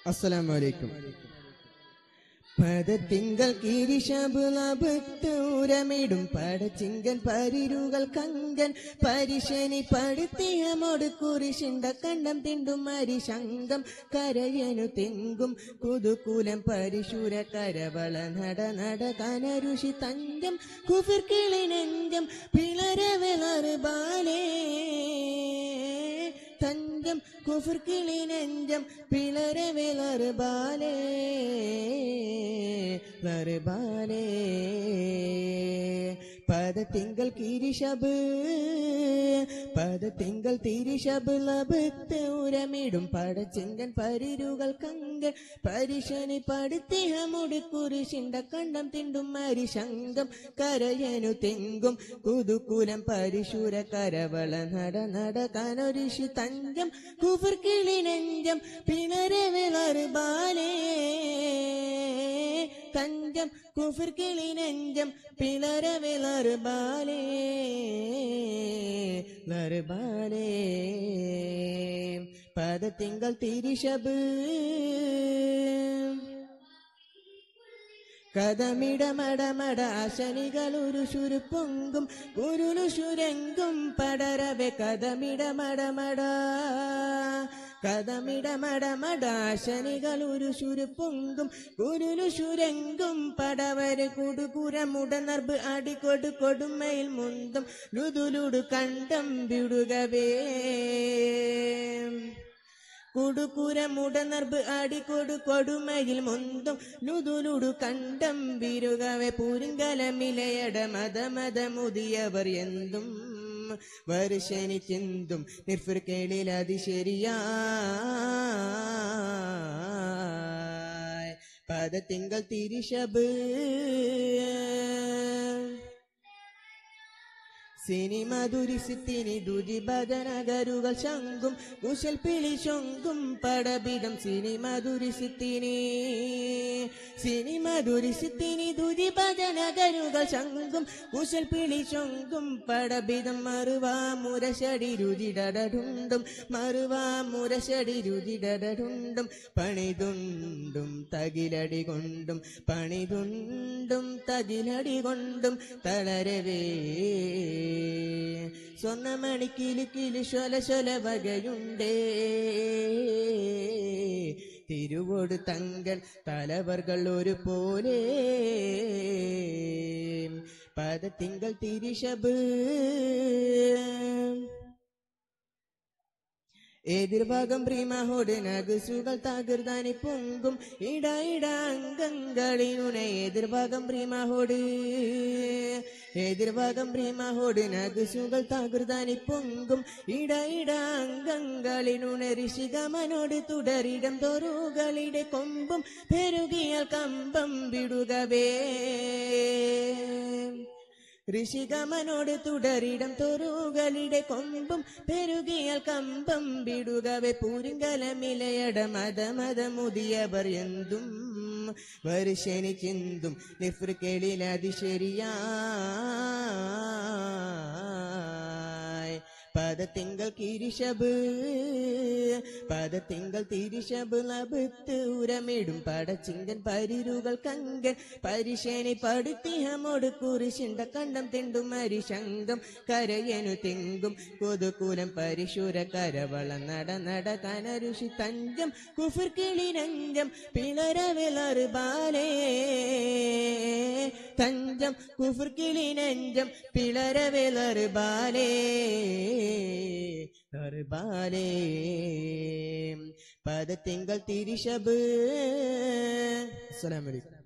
അസ്സലാമു അലൈക്കും. പദത്തിങ്കൾ കിരിശബുലബുത്തൂരമിടും പടച്ചിങ്കൻ പരിരുകൾ കങ്കൻ പരിശനി പടുത്തിയമോട് കുരിശിണ്ട കണ്ടം തിണ്ടും അരിശങ്കം കരയനു തെങ്കും കുതുകൂലം പരിശൂര കരവള നട നട കനരുഷി തഞ്ചം കുഫിർ കിളി നെഞ്ചം പിളരവെളറ് ബാലേ തഞ്ചം കുഫിർ കിളി നെഞ്ചം പിളരവെളറ് ബാലേ ബാലേ പദത്തിങ്കൾ കിരിശബ് പദത്തിങ്കൾ തിരിശബ് ലബത്ത് ഉരമിടും പടച്ചിങ്കൻ പരിരുകൾ കങ്കൻ പരിശനി പടുത്തിഹമുടി കുരിശിണ്ട കണ്ടം തിണ്ടും അരിശങ്കം കരയനു തെങ്കും കുതുകുലം പരിശൂര കരവള നട നട കനൊരിഷി തഞ്ചം കുഫിർ കിളി നെഞ്ചം പിളരവെളറ് ബാലേ തഞ്ചം കുഫിർ കിളി നെഞ്ചം പിളരവെളറ് ബാലേ ബാലേ പദത്തിങ്കൾ തിരിശബ് കഥമിടമടമട ശനികളൊരു ശുരുപ്പൊങ്കും കുരുലു ശുരങ്കും പടരവെ കഥമിടമടമട കഥമിടമടമട ശനികളൊരു ശുരുപ്പൊങ്കും കുരുലു ശുരങ്കും പടവര് കുടുകുരമുടനർബ് അടികൊടു കൊടുമയിൽ മുന്തും ലുതുലുടു കണ്ടം വിടുകവേ കുടുകുരമുടനർബ് അടികൊടു കൊടുമയിൽ മുന്തും ലുതുലുടു കണ്ടം വിരുകവെ പൂരിങ്കലമിലയട മത മുതിയവർ എന്തും വർഷനി ചിന്തും നിർഫിർ കേളിൽ അതിശരിയാ പദത്തിങ്കൾ തിരിശബ് സിനിമ ദുരിസിത്തിനി ദുരിബദനഗരുകൾ ശങ്കും കുശൽ പിളി ശൊങ്കും പടബിടം സിനിമ ദുരിസിത്തിനി ദുരിബദനഗരുകൾ ശങ്കും കുശൽ പിളി ശൊങ്കും പടബിടം മറുവാ മുരശടി രുചിടടുണ്ടും മറുവാ മുരശടി രുചിടടുണ്ടും പണിതുണ്ടും തകിലടി കൊണ്ടും പണിതുണ്ടും തകിലടി കൊണ്ടും തളരവേ സ്വർണ്ണമണി കിലു കിലു ശൊല ശൊല വകയുണ്ടേ തിരുവോട് തങ്കൻ തലവർകൾ ഒരു പോലെ പദത്തിങ്കൾ തിരിശബ് എതിർഭാഗം പ്രീമഹോട് നഗസുകൾ തകർതാനി പൊങ്കും ഇട ഇട അംഗങ്ങളിനുണ എതിർഭാഗം പ്രീമഹോട് നഗസുകൾ തകർതാനി പൊങ്കും ഇട ഇട അംഗങ്ങളിനുണ ഋഷികമനോട് തുടരിടം തോറുകളിടെ കൊമ്പും പെരുകിയാൽ കമ്പം വിടുകവേ ഋഷികമനോട് തുടരിടം തോറുകളിടെ കൊമ്പും പെരുകിയാൽ കമ്പം വിടുകവെ പൂരിങ്കലമിലയട മത മുതിയവർ എന്തും വർഷനി ചിന്തും നിഫ്ർ കേളിൽ അതിശരിയാ പദത്തിങ്കൾ കിരിശബ് പദത്തിങ്കൾ തിരിശബ് ലബത്ത് ഉരമിടും പടച്ചിങ്കൻ പരിരുകൾ കങ്കൻ പരിശനി പടുത്തിഹമോട് കുരിശിണ്ട കണ്ടം തിണ്ടും അരിശങ്കം കരയനു തെങ്കും കൊതുകൂലം പരിശൂര കരവള നട നട കനരുഷി തഞ്ചം കുഫിർ കിളി നെഞ്ചം പിളരവെളറ് ബാലേ തഞ്ചം കുഫിർ കിളി നെഞ്ചം പിളരവെളറ് ബാലേ ബാലേ പദത്തിങ്കൾ തിരിശബ്. അസ്സലാമു അലൈക്കും.